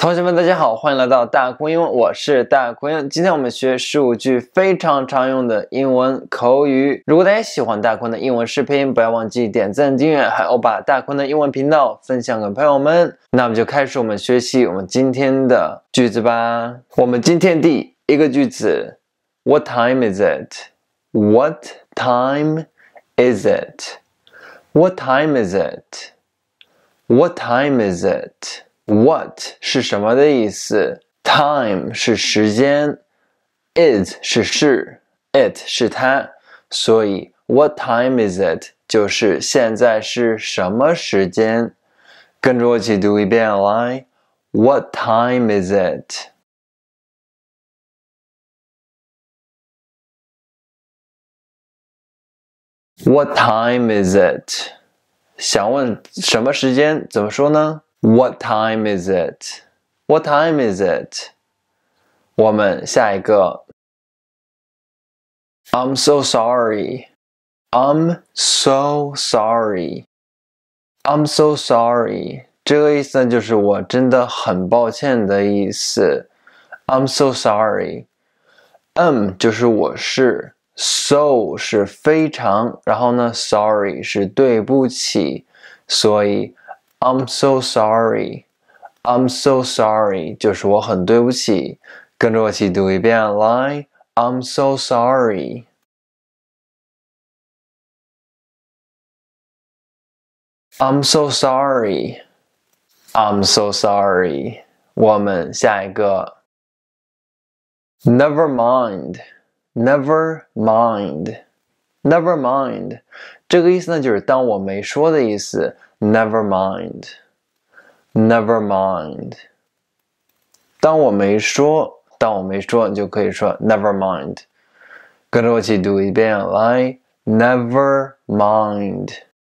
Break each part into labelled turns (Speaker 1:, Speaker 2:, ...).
Speaker 1: 同学们，大家好，欢迎来到大公英文，我是大公英。今天我们学15句非常常用的英文口语。如果大家喜欢大坤的英文视频，不要忘记点赞、订阅，还有把大坤的英文频道分享给朋友们。那我们就开始我们学习我们今天的句子吧。我们今天第一个句子 ，What time is it? What time is it? What time is it? What time is it?What 是什么的意思 ？Time 是时间 ，is 是 ，it 是它，所以 What time is it 就是现在是什么时间？跟着我一起读一遍来 ，What time is it? What time is it? 想问什么时间？怎么说呢？What time is it? What time is it? 我们下一个 I'm so sorry. I'm so sorry. I'm so sorry. 这个意思呢，就是我真的很抱歉的意思。I'm so sorry. 就是我是 so 是非常，然后呢 sorry 是对不起，所以I'm so sorry. I'm so sorry 就是我很对不起。跟着我一起读一遍来 I'm so sorry. I'm so sorry. I'm so sorry. 我们下一个 Never mind. Never mind. Never mind. 这个意思呢，就是当我没说的意思。Never mind. Never mind. 当我没说，你就可以说 never mind. 跟着我一起读一遍来 Never mind.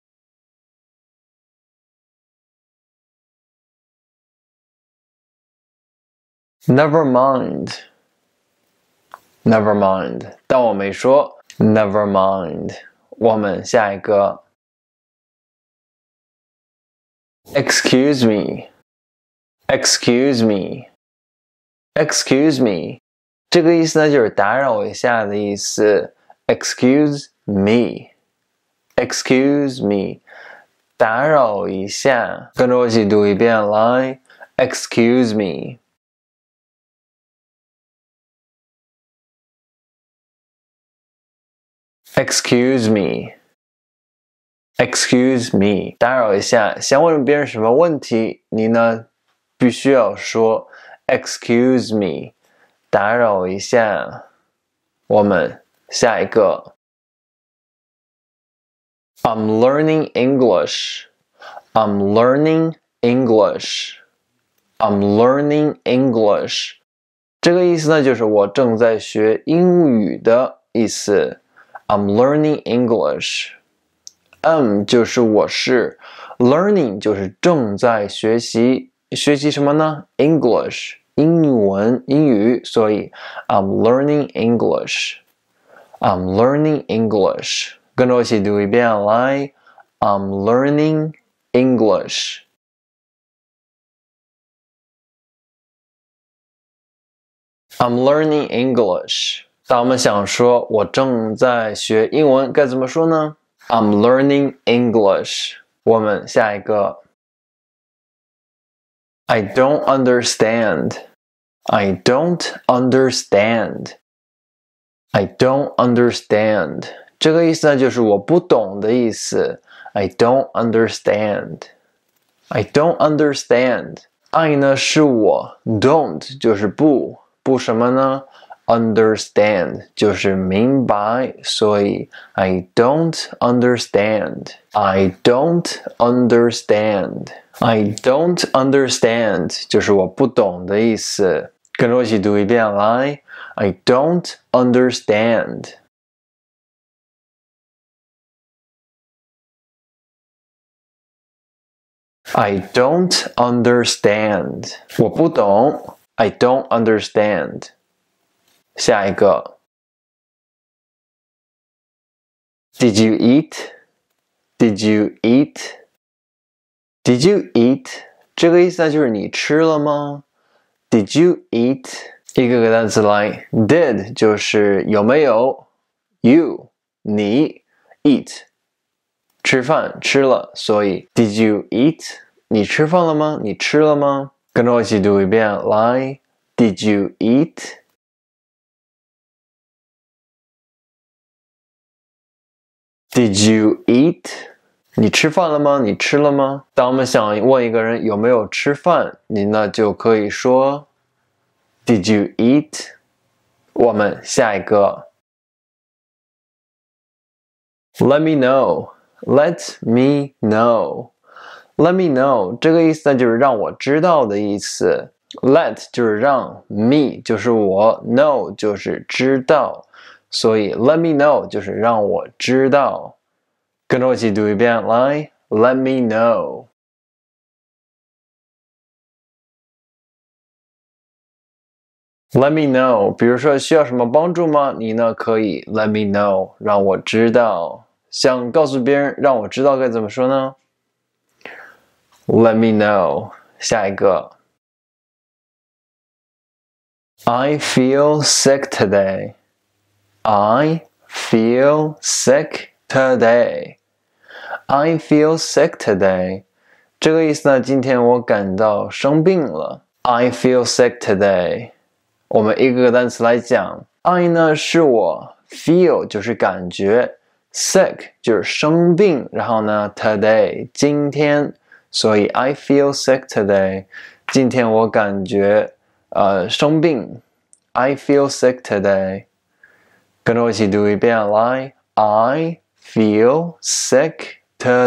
Speaker 1: Never mind. Never mind. 当我没说 Never mind. 我们下一个Excuse me. Excuse me. Excuse me. 这个意思呢，就是打扰一下的意思。Excuse me. Excuse me. 打扰一下。跟着我一起读一遍来 Excuse me. Excuse me. Excuse me. 打扰一下，想问别人什么问题，你呢必须要说 Excuse me. 打扰一下。我们下一个 I'm learning English. I'm learning English. I'm learning English. 这个意思呢，就是我正在学英语的意思。I'm learning English. 就是我是 learning 就是正在学习，学习什么呢 ？English 英语，所以 I'm learning English. I'm learning English. 跟着我一起读一遍来 I'm learning English. I'm learning English. 当我们想说我正在学英文，该怎么说呢？I'm learning English. 我们下一个 I don't understand. I don't understand. I don't understand. 这个意思呢，就是我不懂的意思。I don't understand. I don't understand. I 呢是我 don't 就是不什么呢？Understand 就是明白，所以 I don't understand. I don't understand. I don't understand 就是我不懂的意思。跟着我一起读一遍来 I don't understand. I don't understand. 我不懂 I don't understand. 下一个 Did you eat? Did you eat? Did you eat? 这个意思呢，就是你吃了吗 Did you eat？ 一个个单词来 ，did 就是有没有 ，you 你 eat 吃饭吃了，所以 Did you eat？ 你吃饭了吗？你吃了吗？跟着我一起读一遍，来 ，Did you eat？Did you eat？ 你吃饭了吗？你吃了吗？当我们想问一个人有没有吃饭，你呢就可以说 Did you eat？ 我们下一个 Let me know。Let me know。Let me know 这个意思呢就是让我知道的意思。Let 就是让 me 就是我 know 就是知道，所以 Let me know 就是让我知道。跟着我一起读一遍，来 ，Let me know。Let me know， 比如说需要什么帮助吗？你呢可以 Let me know， 让我知道。想告诉别人让我知道该怎么说呢 ？Let me know。下一个 ，I feel sick today。I feel sick today。I feel sick today。这个意思呢，今天我感到生病了。I feel sick today。我们一个个单词来讲 ，I 呢是我 ，feel 就是感觉 ，sick 就是生病，然后呢 today 今天，所以 I feel sick today。今天我感觉生病 ，I feel sick today。跟着我一起读一遍，来 ，I feel sick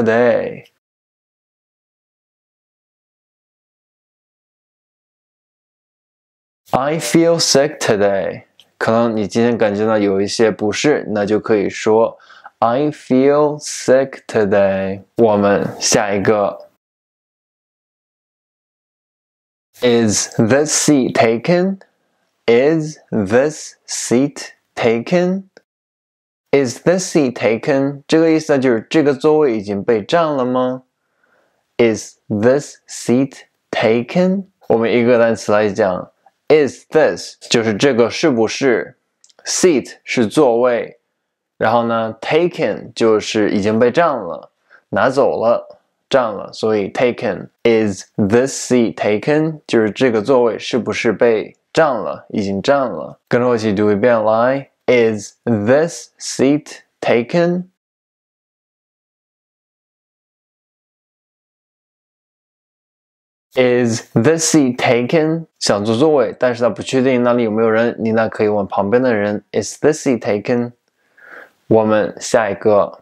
Speaker 1: today。I feel sick today。可能你今天感觉到有一些不适，那就可以说 I feel sick today。我们下一个 Is this seat taken? Is this seat taken? Is this seat taken? 这个意思呢就是这个座位已经被占了吗 ？Is this seat taken? 我们一个单词来讲。Is this 就是这个是不是 seat 是座位，然后呢 taken 就是已经被占了，拿走了，占了，所以 taken is this seat taken 就是这个座位是不是被占了，已经占了。跟着我一起读一遍来 Is this seat taken?Is this seat taken？ 想坐座位，但是他不确定那里有没有人，你呢可以问旁边的人 Is this seat taken？ 我们下一个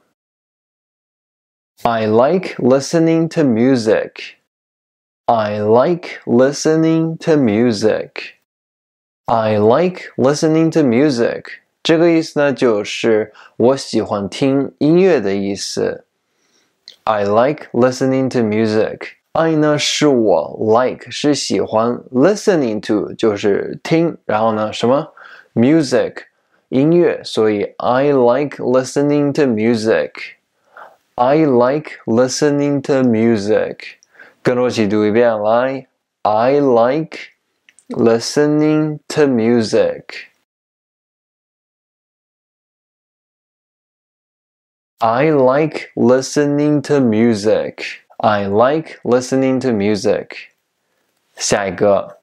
Speaker 1: I like listening to music. I like listening to music. I like listening to music. 这个意思呢就是我喜欢听音乐的意思。I like listening to music.I 呢是我 like 是喜欢 listening to 就是听，然后呢什么 music 音乐，所以 I like listening to music. I like listening to music. 跟着我一起读一遍来 I like listening to music. I like listening to music.I like listening to music. 下一个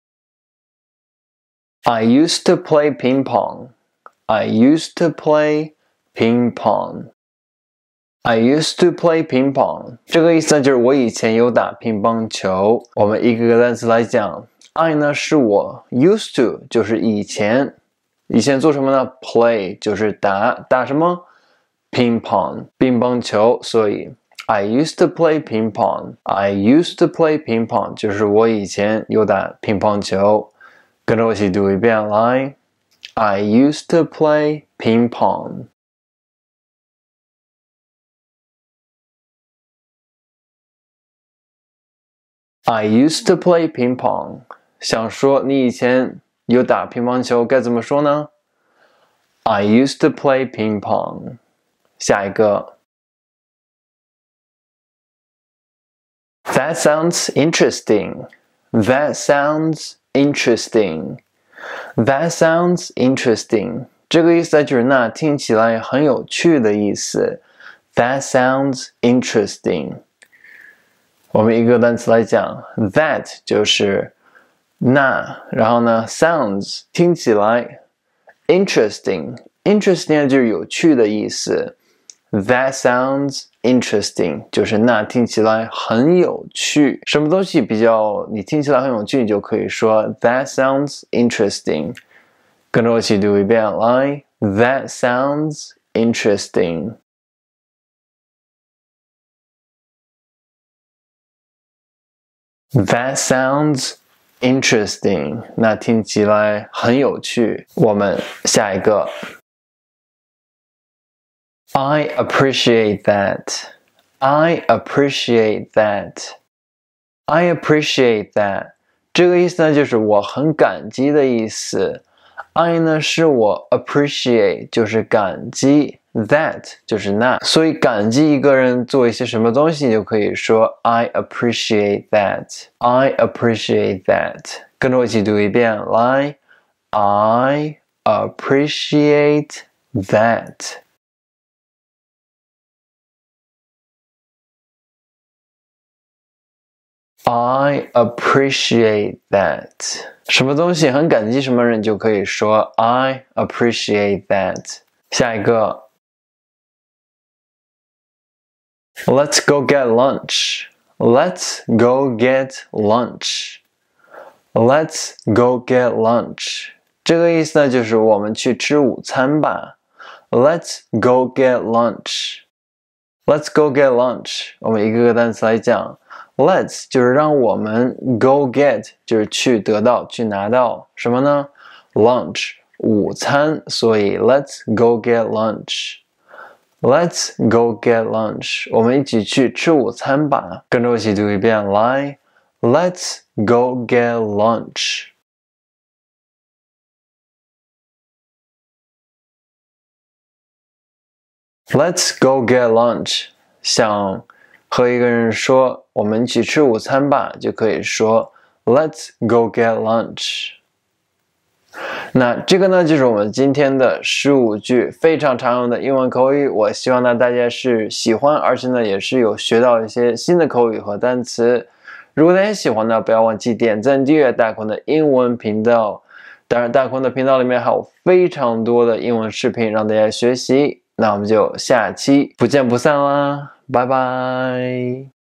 Speaker 1: I used to play ping pong. I used to play ping pong. I used to play ping pong. 这个意思呢就是我以前有打乒乓球。我们一个个单词来讲 I 呢是我 used to 就是以前做什么呢 play 就是打什么 ping pong 乒乓球，所以I used to play ping pong. I used to play ping pong. 就是我以前有打乒乓球。跟着我一起读一遍来 I used to play ping pong. I used to play ping pong. 想说你以前有打乒乓球该怎么说呢 I used to play ping pong. 下一个That sounds interesting. That sounds interesting. That sounds interesting. 这个意思就是那听起来很有趣的意思。That sounds interesting. 我们一个单词来讲 ，that 就是那，然后呢 ，sounds 听起来 ，interesting 就是有趣的意思。That sounds interesting 就是那听起来很有趣。什么东西比较你听起来很有趣，你就可以说 That sounds interesting。跟着我一起读一遍，来 ，That sounds interesting。That sounds interesting. 那听起来很有趣。我们下一个。I appreciate that. I appreciate that. I appreciate that. 这个意思呢，就是我很感激的意思。I 呢是我 appreciate 就是感激。That 就是那，所以感激一个人做一些什么东西，你就可以说 I appreciate that. I appreciate that. 跟着我一起读一遍，来 I appreciate that. I appreciate that. 什么东西很感激什么人，就可以说 I appreciate that. 下一个。Let's go get lunch. Let's go get lunch. Let's go get lunch. 这个意思呢，就是我们去吃午餐吧。Let's go get lunch. Let's go get lunch. 我们一个个单词来讲。Let's 就是让我们 go get 就是去得到、去拿到什么呢 ？Lunch 午餐，所以 Let's go get lunch.Let's go get lunch. 我们一起去吃午餐吧。跟着我一起读一遍，来 ，Let's go get lunch. Let's go get lunch. 想和一个人说，我们一起吃午餐吧，就可以说 Let's go get lunch. 那这个呢，就是我们今天的15句非常常用的英文口语。我希望呢大家是喜欢，而且呢也是有学到一些新的口语和单词。如果大家喜欢呢，不要忘记点赞订阅大坤的英文频道。当然，大坤的频道里面还有非常多的英文视频让大家学习。那我们就下期不见不散啦，拜拜。